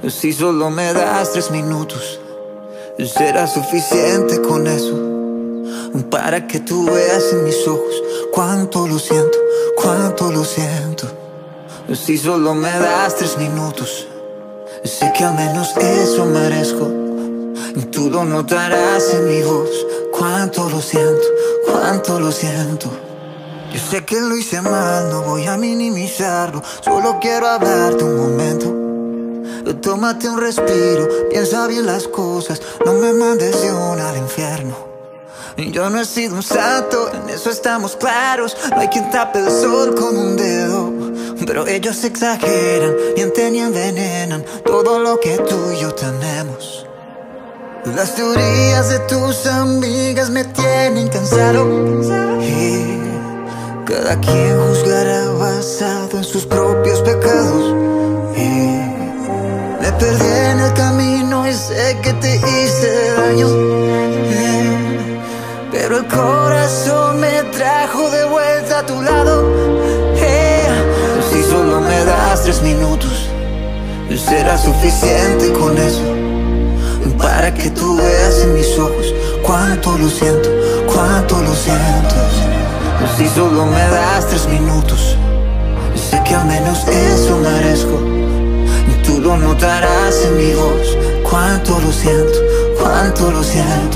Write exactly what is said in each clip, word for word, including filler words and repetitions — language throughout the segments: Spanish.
Si solo me das tres minutos, será suficiente con eso, para que tú veas en mis ojos cuánto lo siento, cuánto lo siento. Si solo me das tres minutos, sé que al menos eso merezco. Tú lo notarás en mi voz, cuánto lo siento, cuánto lo siento. Yo sé que lo hice mal, no voy a minimizarlo, solo quiero hablarte un momento. Tómate un respiro, piensa bien las cosas, no me mandes de una al infierno. Yo no he sido un santo, en eso estamos claros. No hay quien tape el sol con un dedo, pero ellos exageran, mienten y envenenan todo lo que tú y yo tenemos. Las teorías de tus amigas me tienen cansado, y cada quien juzgará basado en sus propios pecados. Y me perdí en el camino y sé que te hice daño, eh, pero el corazón me trajo de vuelta a tu lado. eh. Si solo me das tres minutos, será suficiente con eso, para que tú veas en mis ojos cuánto lo siento, cuánto lo siento. Si solo me das tres minutos, sé que al menos eso merezco. Tú lo notarás en mi voz, cuánto lo siento, cuánto lo siento.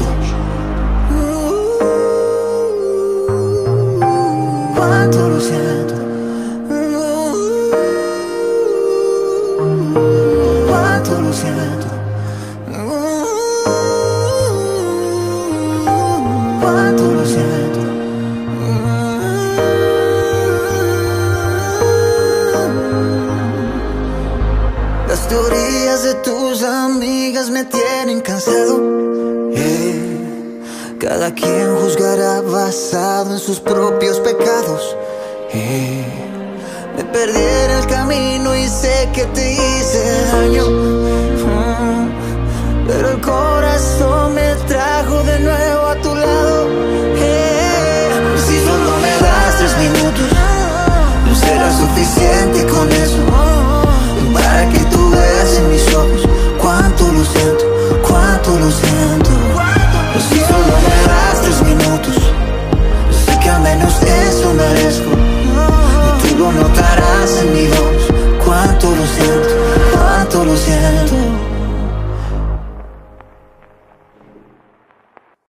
Cuánto lo siento. Cuánto lo siento. Cuánto lo siento. Las teorías de tus amigas me tienen cansado, eh. Cada quien juzgará basado en sus propios pecados, eh. Me perdí en el camino y sé que te hice daño, mm, pero el corazón me trajo de nuevo a tu lado, eh. Si solo me das tres minutos, será suficiente con eso,